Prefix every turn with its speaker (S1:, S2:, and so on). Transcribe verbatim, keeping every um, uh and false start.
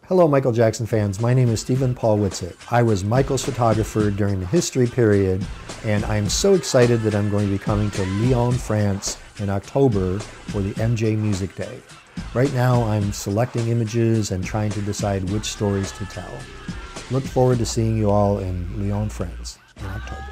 S1: Hello Michael Jackson fans, my name is Steven Paul Whitsitt. I was Michael's photographer during the history period, and I am so excited that I'm going to be coming to Lyon, France in October for the M J MusicDay. Right now I'm selecting images and trying to decide which stories to tell. Look forward to seeing you all in Lyon, France in October.